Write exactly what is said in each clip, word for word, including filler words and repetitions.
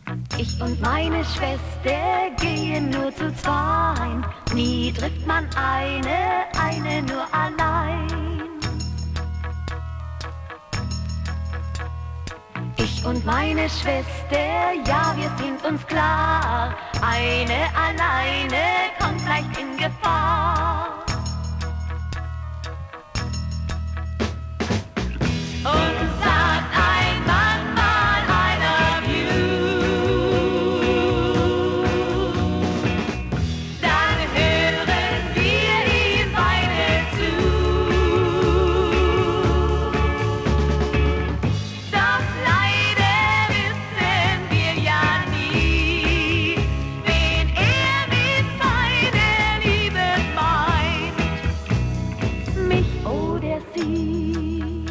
Ich und meine Schwester gehen nur zu zweien. Nie trifft man eine, eine nur allein. Ich und meine Schwester, ja, wir sind uns klar. Eine alleine kommt leicht in Gefahr. Und sagt ein Mann mal I love you, dann hören wir ihm beide zu. Doch leider wissen wir ja nie, wen er mit seiner Liebe meint, mich oder sie.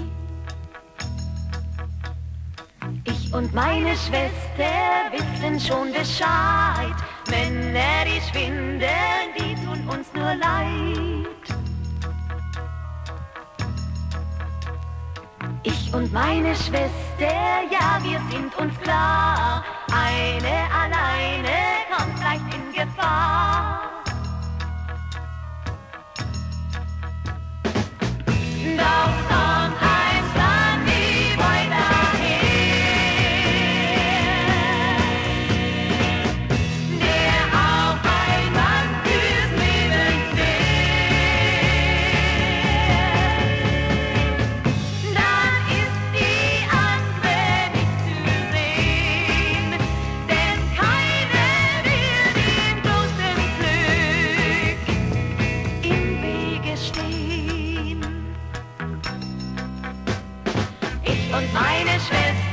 Ich und meine Schwester wissen schon Bescheid. Männer, die schwindeln, die tun uns nur leid. Ich und meine Schwester, ja, wir sind uns klar. Eine alleine kommt leicht in Gefahr. Doch kommt eins dann nie weiter her, der auch ein Mann fürs Leben wählt. Dann ist die andere nicht zu sehen, denn keine will dem großen Glück im Wege stehen. Ich und meine Schwester